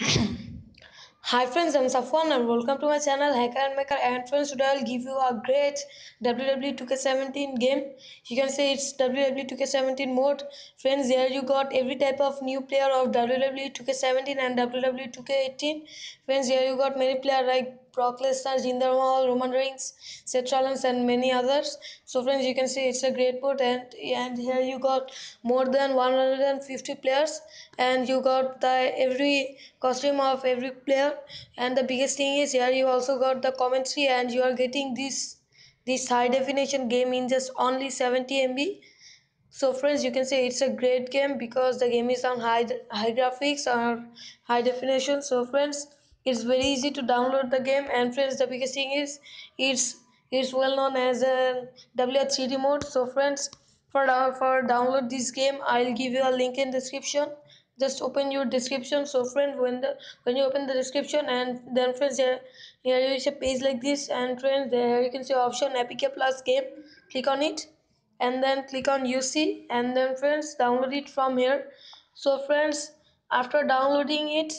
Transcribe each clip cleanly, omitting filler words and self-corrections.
Hi friends, I'm Safwan and welcome to my channel Hacker and Maker. And friends, today I'll give you a great WWE 2K17 game. You can say it's WWE 2K17 mode. Friends, here you got every type of new player of WWE 2K17 and WWE 2K18. Friends, here you got many players like Brock Lesnar, Jinder Mahal, Roman Reigns, Seth Rollins and many others. So friends, you can see it's a great mode, and here you got more than 150 players, and you got the every costume of every player. And the biggest thing is here you also got the commentary, and you are getting this high definition game in just only 70 MB. So friends, you can say it's a great game because the game is on high graphics or high definition. So friends, it's very easy to download the game. And friends, the biggest thing is it's it's well known as a WR3D mode. So friends, for download this game, I'll give you a link in description. Just open your description. So friends, when you open the description, and then friends, here is a page like this, and friends, there you can see option APK Plus game. Click on it and then click on UC, and then friends, download it from here. So friends, after downloading it,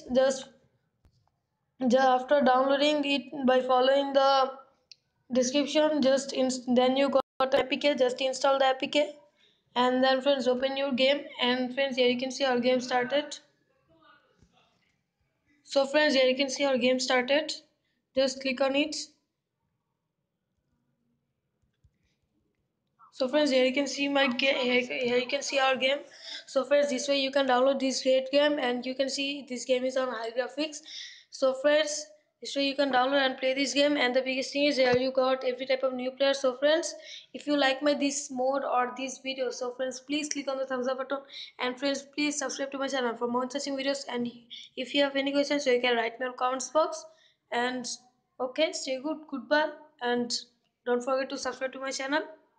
just after downloading it by following the description, then you got APK. Just install the APK, and then friends, open your game. And friends, here you can see our game started. So friends, here you can see our game started. Just click on it. So friends, here you can see here you can see our game. So friends, this way you can download this great game, and you can see this game is on high graphics. So friends, this way you can download and play this game. And the biggest thing is here you got every type of new player. So friends, if you like my this mode or this video, so friends, please click on the thumbs up button, and friends, please subscribe to my channel for more interesting videos. And if you have any questions, so you can write me on comments box. And okay, stay good, goodbye, and don't forget to subscribe to my channel.